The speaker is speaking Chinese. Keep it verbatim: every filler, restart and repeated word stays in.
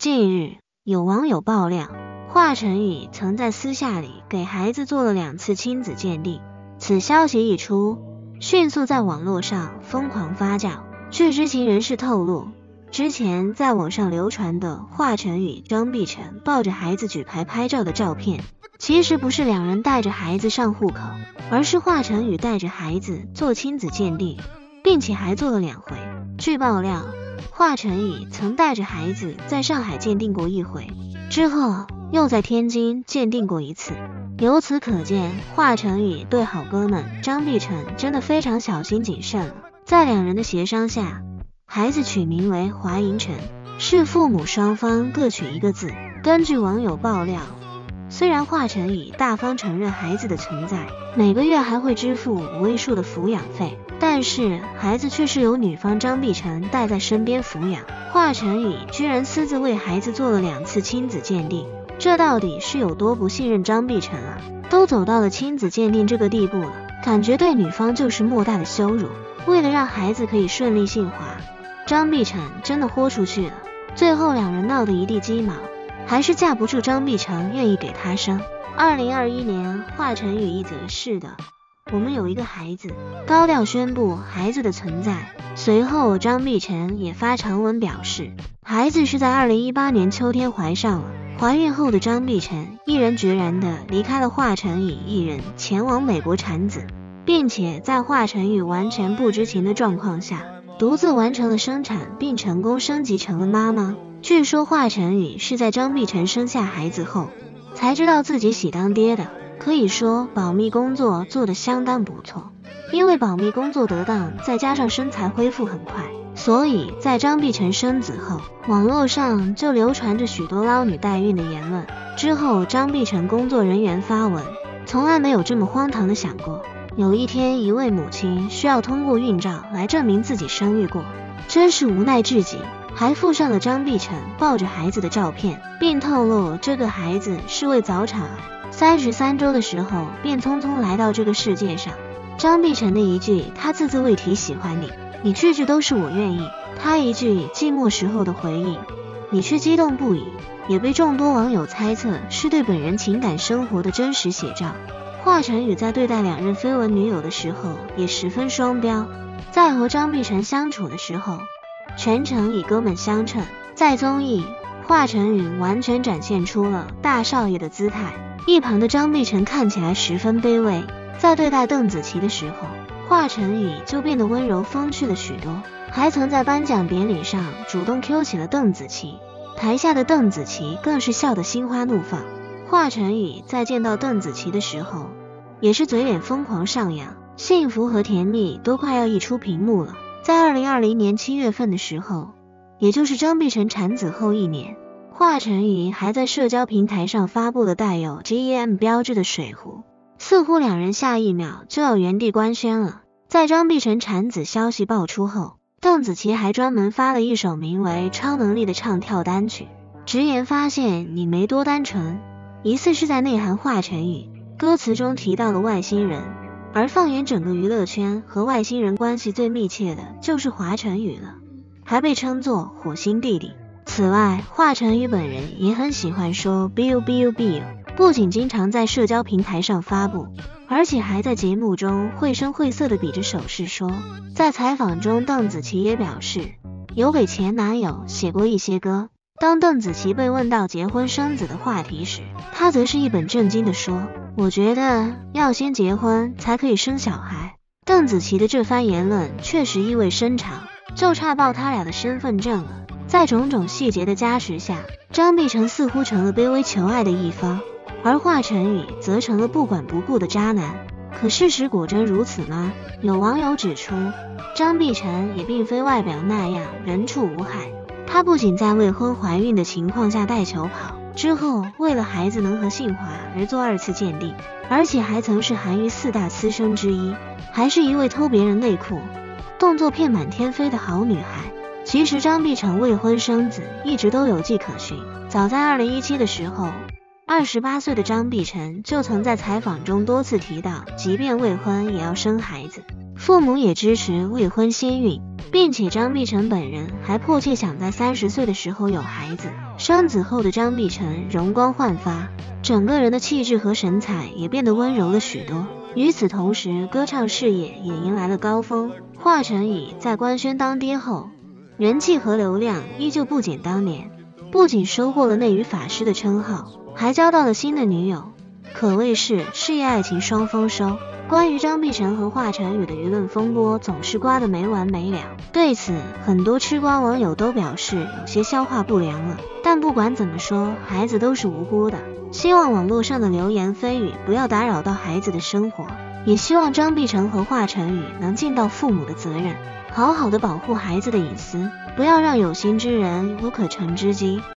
近日，有网友爆料，华晨宇曾在私下里给孩子做了两次亲子鉴定。此消息一出，迅速在网络上疯狂发酵。据知情人士透露，之前在网上流传的华晨宇、张碧晨抱着孩子举牌拍照的照片，其实不是两人带着孩子上户口，而是华晨宇带着孩子做亲子鉴定，并且还做了两回。据爆料，华晨宇曾带着孩子在上海鉴定过一回，之后又在天津鉴定过一次。由此可见，华晨宇对好哥们张碧晨真的非常小心谨慎了。在两人的协商下，孩子取名为华银晨，是父母双方各取一个字。根据网友爆料，虽然华晨宇大方承认孩子的存在，每个月还会支付五位数的抚养费，但是孩子却是由女方张碧晨带在身边抚养。华晨宇居然私自为孩子做了两次亲子鉴定，这到底是有多不信任张碧晨啊？都走到了亲子鉴定这个地步了，感觉对女方就是莫大的羞辱。为了让孩子可以顺利驯化，张碧晨真的豁出去了。最后两人闹得一地鸡毛，还是架不住张碧晨愿意给他生。二零二一年，华晨宇一则是的，我们有一个孩子，高调宣布孩子的存在。随后张碧晨也发长文表示，孩子是在二零一八年秋天怀上了。怀孕后的张碧晨毅然决然地离开了华晨宇一人，前往美国产子，并且在华晨宇完全不知情的状况下，独自完成了生产，并成功升级成了妈妈。据说华晨宇是在张碧晨生下孩子后才知道自己喜当爹的，可以说保密工作做得相当不错。因为保密工作得当，再加上身材恢复很快，所以在张碧晨生子后，网络上就流传着许多捞女代孕的言论。之后张碧晨工作人员发文，从来没有这么荒唐的想过，有一天一位母亲需要通过孕照来证明自己生育过，真是无奈至极。还附上了张碧晨抱着孩子的照片，并透露这个孩子是位早产儿，三十三周的时候便匆匆来到这个世界上。张碧晨的一句他字字未提喜欢你，你句句都是我愿意，他一句寂寞时候的回忆，你却激动不已，也被众多网友猜测是对本人情感生活的真实写照。华晨宇在对待两任绯闻女友的时候也十分双标，在和张碧晨相处的时候全程以哥们相称，在综艺华晨宇完全展现出了大少爷的姿态，一旁的张碧晨看起来十分卑微。在对待邓紫棋的时候，华晨宇就变得温柔风趣了许多，还曾在颁奖典礼上主动 Q 起了邓紫棋，台下的邓紫棋更是笑得心花怒放。华晨宇在见到邓紫棋的时候也是嘴脸疯狂上扬，幸福和甜蜜都快要溢出屏幕了。在二零二零年七月份的时候，也就是张碧晨产子后一年，华晨宇还在社交平台上发布了带有 G E M 标志的水壶，似乎两人下一秒就要原地官宣了。在张碧晨产子消息爆出后，邓紫棋还专门发了一首名为《超能力》的唱跳单曲，直言发现你没多单纯，疑似是在内涵华晨宇。歌词中提到了外星人，而放眼整个娱乐圈，和外星人关系最密切的就是华晨宇了，还被称作火星弟弟。此外，华晨宇本人也很喜欢说 biu biu biu， 不仅经常在社交平台上发布，而且还在节目中绘声绘色地比着手势说。在采访中，邓紫棋也表示有给前男友写过一些歌。当邓紫棋被问到结婚生子的话题时，她则是一本正经地说，我觉得要先结婚才可以生小孩。邓紫棋的这番言论确实意味深长，就差报他俩的身份证了。在种种细节的加持下，张碧晨似乎成了卑微求爱的一方，而华晨宇则成了不管不顾的渣男。可事实果真如此吗？有网友指出，张碧晨也并非外表那样人畜无害，她不仅在未婚怀孕的情况下带球跑，之后为了孩子能和信华而做二次鉴定，而且还曾是韩娱四大私生之一，还是一位偷别人内裤动作片满天飞的好女孩。其实张碧晨未婚生子一直都有迹可循，早在二零一七的时候，二十八岁的张碧晨就曾在采访中多次提到，即便未婚也要生孩子，父母也支持未婚先孕，并且张碧晨本人还迫切想在三十岁的时候有孩子。 生子后的张碧晨容光焕发，整个人的气质和神采也变得温柔了许多。与此同时，歌唱事业也迎来了高峰。华晨宇在官宣当爹后，人气和流量依旧不减当年，不仅收获了内娱法师的称号，还交到了新的女友，可谓是事业爱情双丰收。关于张碧晨和华晨宇的舆论风波总是刮得没完没了，对此很多吃瓜网友都表示有些消化不良了。但不管怎么说，孩子都是无辜的，希望网络上的流言蜚语不要打扰到孩子的生活，也希望张碧晨和华晨宇能尽到父母的责任，好好的保护孩子的隐私，不要让有心之人有可乘之机。